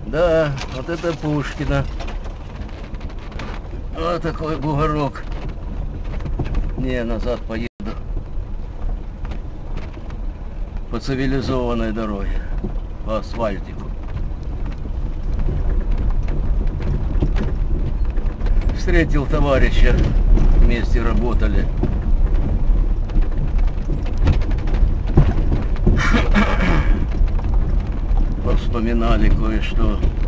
Да, вот это Пушкина. Вот такой бугорок. Не, назад поеду. По цивилизованной дороге. По асфальтику. Встретил товарища. Вместе работали. Вспоминали кое-что.